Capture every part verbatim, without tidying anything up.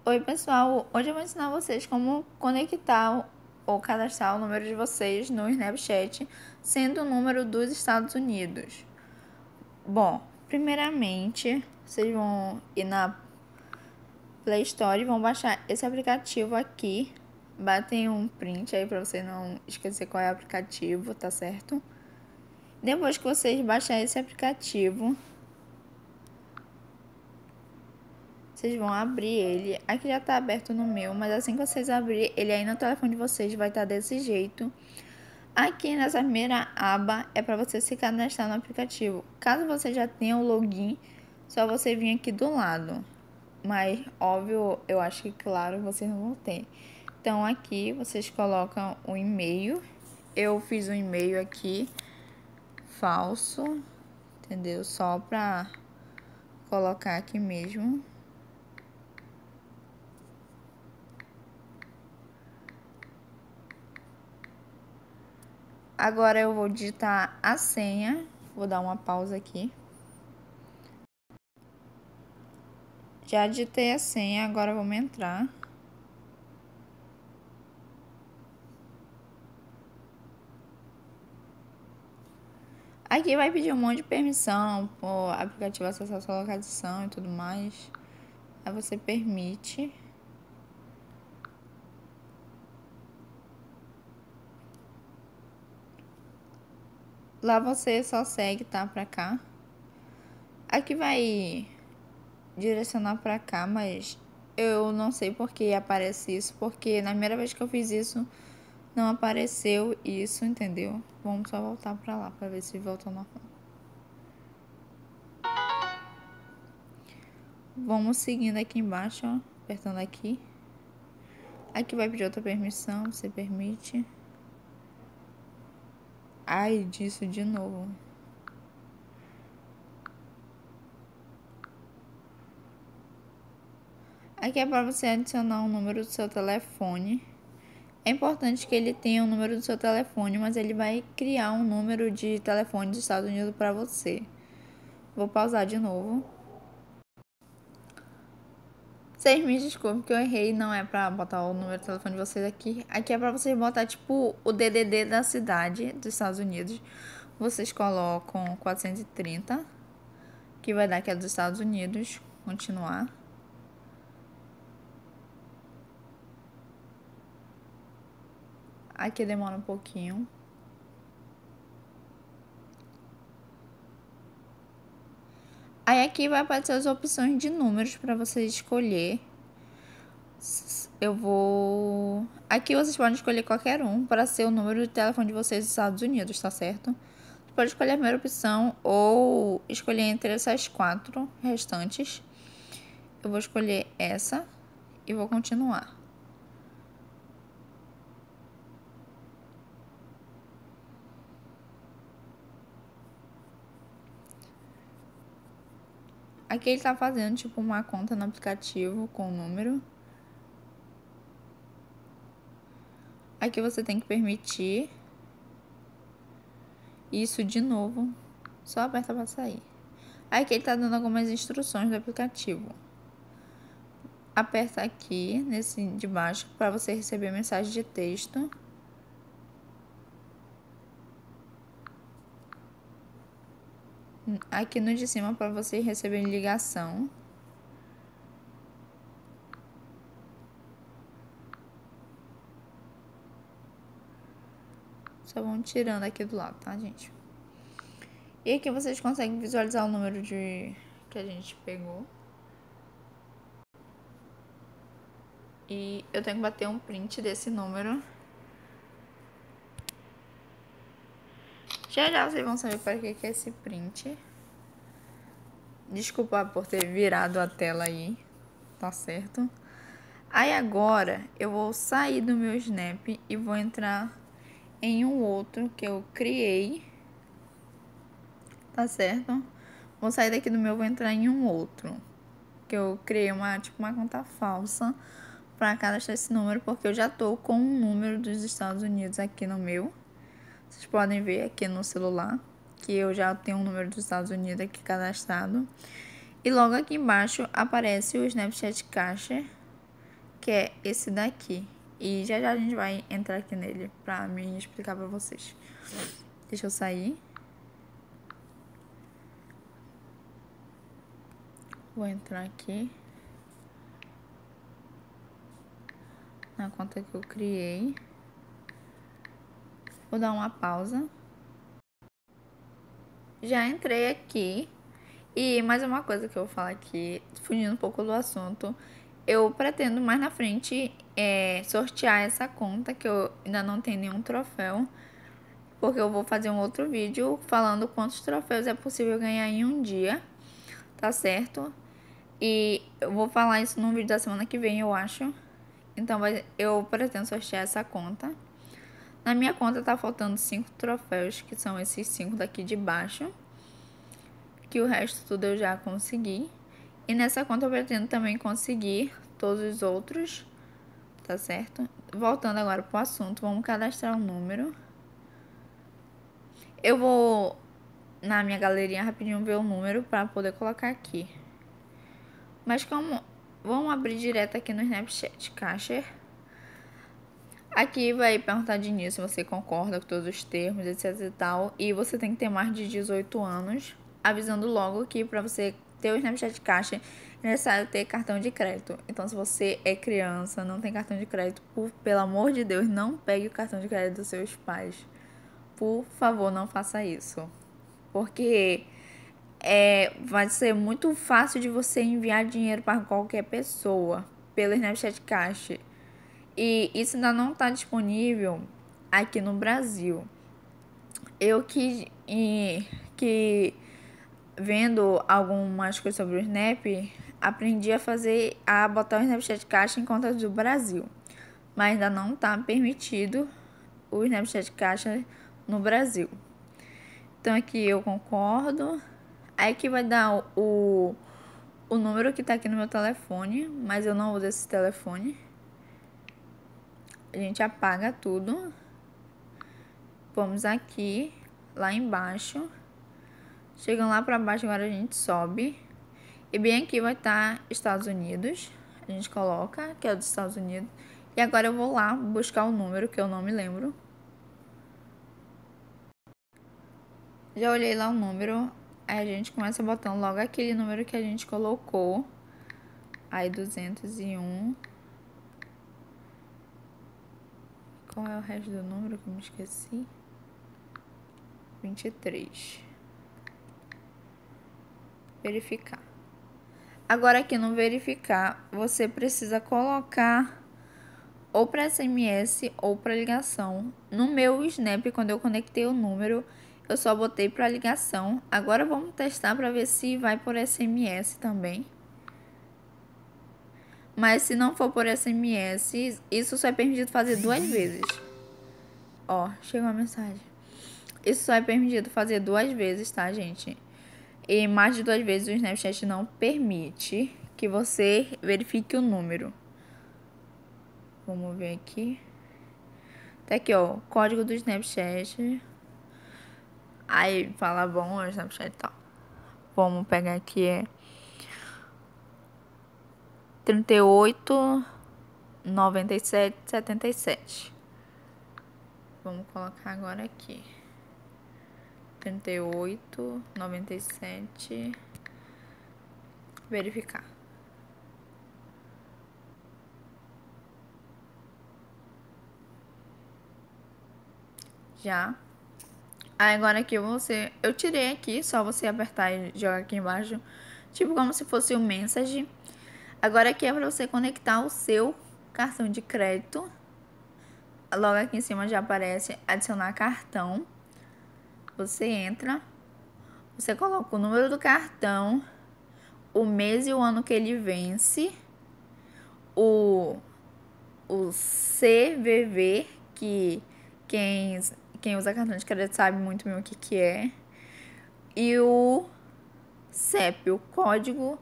Oi pessoal, hoje eu vou ensinar vocês como conectar ou cadastrar o número de vocês no Snapchat, sendo o número dos Estados Unidos. Bom, primeiramente, vocês vão ir na Play Store e vão baixar esse aplicativo aqui. Batem um print aí pra você não esquecer qual é o aplicativo, tá certo? Depois que vocês baixarem esse aplicativo, vocês vão abrir ele. Aqui já tá aberto no meu, mas assim que vocês abrirem, ele aí no telefone de vocês vai estar desse jeito. Aqui nessa primeira aba é para você se cadastrar no aplicativo. Caso você já tenha o login, só você vir aqui do lado. Mas, óbvio, eu acho que, claro, vocês não vão ter. Então, aqui vocês colocam o e-mail. Eu fiz um e-mail aqui falso, entendeu? Só pra colocar aqui mesmo. Agora eu vou digitar a senha. Vou dar uma pausa aqui. Já digitei a senha, agora vamos entrar. Aqui vai pedir um monte de permissão, o aplicativo acessar sua localização e tudo mais. Aí você permite. Lá você só segue, tá? Pra cá. Aqui vai direcionar pra cá, mas eu não sei por que aparece isso. Porque na primeira vez que eu fiz isso, não apareceu isso, entendeu? Vamos só voltar pra lá, pra ver se volta ao normal. Vamos seguindo aqui embaixo, ó. Apertando aqui. Aqui vai pedir outra permissão, você permite. Ai, disso de novo. Aqui é para você adicionar o número do seu telefone. É importante que ele tenha o número do seu telefone, mas ele vai criar um número de telefone dos Estados Unidos para você. Vou pausar de novo. Vocês me desculpem que eu errei, não é para botar o número de telefone de vocês aqui. Aqui é para vocês botar tipo o D D D da cidade dos Estados Unidos. Vocês colocam quatrocentos e trinta, que vai dar que é dos Estados Unidos. Continuar. Aqui demora um pouquinho. Aí aqui vai aparecer as opções de números para você escolher. Eu vou... Aqui vocês podem escolher qualquer um para ser o número de telefone de vocês dos Estados Unidos, tá certo? Você pode escolher a primeira opção ou escolher entre essas quatro restantes. Eu vou escolher essa e vou continuar. Aqui ele tá fazendo tipo uma conta no aplicativo com o número. Aqui você tem que permitir. Isso de novo. Só aperta para sair. Aqui ele tá dando algumas instruções do aplicativo. Aperta aqui nesse de baixo para você receber mensagem de texto. Aqui no de cima para você receber ligação. Só vão tirando aqui do lado, tá, gente? E aqui vocês conseguem visualizar o número de que a gente pegou. E eu tenho que bater um print desse número. Já já vocês vão saber para que é esse print. Desculpa por ter virado a tela aí, tá certo? Aí agora eu vou sair do meu Snap e vou entrar em um outro que eu criei, tá certo? Vou sair daqui do meu, vou entrar em um outro que eu criei uma tipo uma conta falsa para cadastrar esse número, porque eu já tô com um número dos Estados Unidos aqui no meu. Vocês podem ver aqui no celular que eu já tenho um número dos Estados Unidos aqui cadastrado. E logo aqui embaixo aparece o Snapchat Cacher, que é esse daqui. E já já a gente vai entrar aqui nele pra me explicar pra vocês. Deixa eu sair. Vou entrar aqui na conta que eu criei. Vou dar uma pausa. Já entrei aqui. E mais uma coisa que eu vou falar aqui, fugindo um pouco do assunto. Eu pretendo mais na frente é, sortear essa conta, que eu ainda não tenho nenhum troféu. Porque eu vou fazer um outro vídeo falando quantos troféus é possível ganhar em um dia. Tá certo? E eu vou falar isso no vídeo da semana que vem, eu acho. Então vai, eu pretendo sortear essa conta. Na minha conta tá faltando cinco troféus, que são esses cinco daqui de baixo. Que o resto tudo eu já consegui. E nessa conta eu pretendo também conseguir todos os outros. Tá certo? Voltando agora pro assunto, vamos cadastrar o número. Eu vou na minha galeria rapidinho ver o número para poder colocar aqui. Mas como... Vamos abrir direto aqui no Snapchat Cacher. Aqui vai perguntar de início se você concorda com todos os termos, etc e tal. E você tem que ter mais de dezoito anos. Avisando logo que para você ter o Snapchat Cacher é necessário ter cartão de crédito. Então se você é criança, não tem cartão de crédito, por, pelo amor de Deus, não pegue o cartão de crédito dos seus pais. Por favor, não faça isso. Porque é, vai ser muito fácil de você enviar dinheiro para qualquer pessoa pelo Snapchat Cacher. E isso ainda não está disponível aqui no Brasil. Eu que, e, que vendo algumas coisas sobre o Snap, aprendi a fazer, a botar o Snapchat Cacher em contas do Brasil. Mas ainda não está permitido o Snapchat Cacher no Brasil. Então aqui eu concordo. Aí que vai dar o, o número que tá aqui no meu telefone, mas eu não uso esse telefone. A gente apaga tudo. Vamos aqui, lá embaixo. Chegando lá pra baixo, agora a gente sobe. E bem aqui vai estar Estados Unidos. A gente coloca, que é o dos Estados Unidos. E agora eu vou lá buscar o número, que eu não me lembro. Já olhei lá o número. Aí a gente começa botando logo aquele número que a gente colocou. Aí duzentos e um. Qual é o resto do número que eu me esqueci? vinte e três. Verificar. Agora aqui no verificar, você precisa colocar ou para S M S ou para ligação. No meu Snap, quando eu conectei o número, eu só botei para ligação. Agora vamos testar para ver se vai por S M S também. Mas se não for por S M S, isso só é permitido fazer duas vezes. Ó, chegou uma mensagem. Isso só é permitido fazer duas vezes, tá, gente? E mais de duas vezes o Snapchat não permite que você verifique o número. Vamos ver aqui. Tá aqui, ó, código do Snapchat. Aí fala bom, o Snapchat e tal. Vamos pegar aqui, é trinta e oito, noventa e sete, setenta e sete. Vamos colocar agora aqui. trinta e oito, noventa e sete. Verificar. Já. Aí agora aqui você... Eu tirei aqui, só você apertar e jogar aqui embaixo. Tipo como se fosse o message. Agora aqui é para você conectar o seu cartão de crédito. Logo aqui em cima já aparece adicionar cartão. Você entra. Você coloca o número do cartão. O mês e o ano que ele vence. O, o C V V, que quem, quem usa cartão de crédito sabe muito bem o que, que é. E o C E P, o código...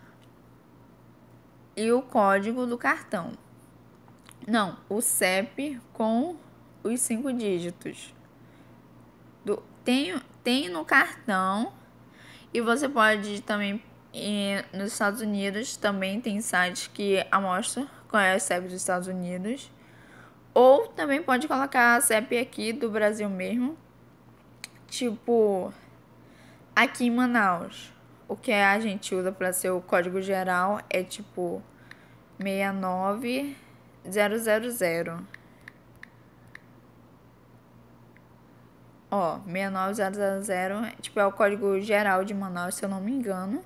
E o código do cartão. Não, o C E P com os cinco dígitos. Do, tem, tem no cartão. E você pode também ir nos Estados Unidos. Também tem sites que amostram qual é a C E P dos Estados Unidos. Ou também pode colocar a C E P aqui do Brasil mesmo. Tipo, aqui em Manaus, o que a gente usa para ser o código geral é tipo seis nove zero zero zero. Ó, seis nove zero zero zero, tipo, é o código geral de Manaus, se eu não me engano.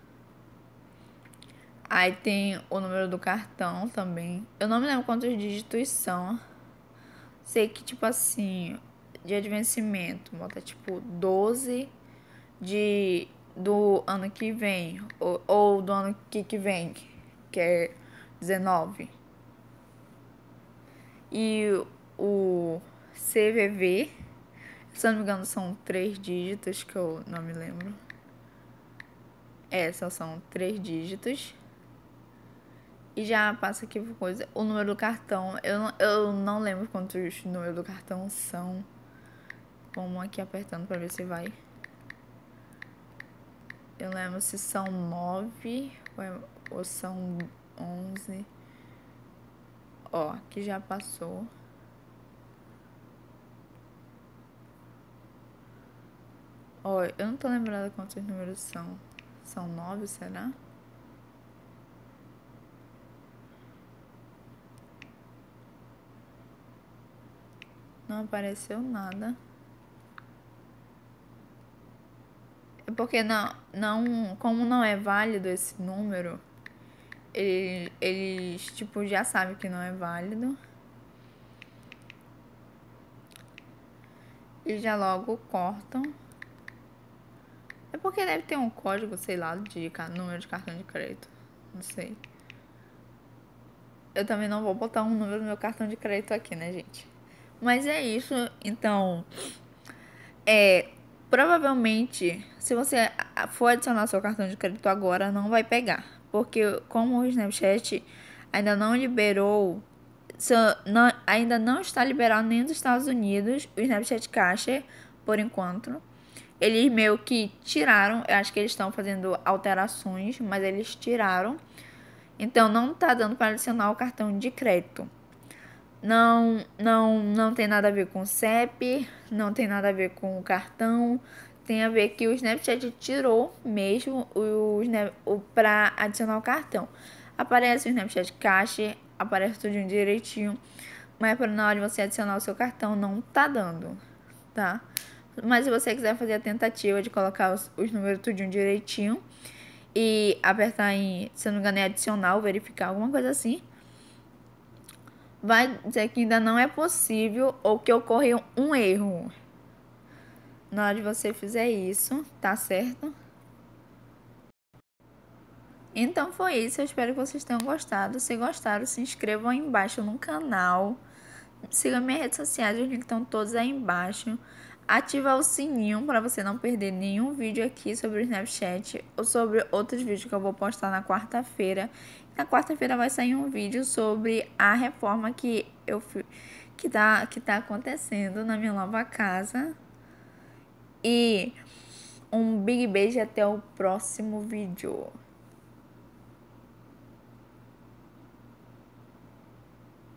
Aí tem o número do cartão também. Eu não me lembro quantos dígitos são. Sei que, tipo assim, dia de vencimento, bota tipo doze de, do ano que vem. Ou, ou do ano que, que vem, que é dezenove. E o C V V, se eu não me engano, são três dígitos, que eu não me lembro. É, só são três dígitos. E já passa aqui por coisa. O número do cartão, eu não, eu não lembro quantos números do cartão são. Vamos aqui apertando pra ver se vai. Eu lembro se são nove ou são onze. Ó, aqui já passou. Ó, eu não tô lembrando quantos números são. São nove, será? Não apareceu nada. É porque não, não, como não é válido esse número, eles, eles tipo, já sabem que não é válido. E já logo cortam. É porque deve ter um código, sei lá, de número de cartão de crédito. Não sei. Eu também não vou botar um número no meu cartão de crédito aqui, né, gente? Mas é isso. Então, é, provavelmente, se você for adicionar seu cartão de crédito agora, não vai pegar. Porque como o Snapchat ainda não liberou, não, ainda não está liberado nem nos Estados Unidos, o Snapchat Cash, por enquanto. Eles meio que tiraram, eu acho que eles estão fazendo alterações, mas eles tiraram. Então não tá dando para adicionar o cartão de crédito. Não, não, não tem nada a ver com o C E P, não tem nada a ver com o cartão. Tem a ver que o Snapchat tirou mesmo o, o para adicionar o cartão. Aparece o Snapchat Cash, aparece tudo direitinho, mas na hora de você adicionar o seu cartão não tá dando, tá? Mas se você quiser fazer a tentativa de colocar os, os números tudinho direitinho e apertar em, se eu não me engano, é adicionar ou verificar, alguma coisa assim, vai dizer que ainda não é possível ou que ocorreu um erro. Na hora de você fizer isso, tá certo? Então foi isso, eu espero que vocês tenham gostado. Se gostaram, se inscrevam aí embaixo no canal. Siga minhas redes sociais, os links estão todos aí embaixo. Ativa o sininho para você não perder nenhum vídeo aqui sobre o Snapchat ou sobre outros vídeos que eu vou postar na quarta-feira. Na quarta-feira vai sair um vídeo sobre a reforma que eu que tá, que tá acontecendo na minha nova casa. E um big beijo até o próximo vídeo.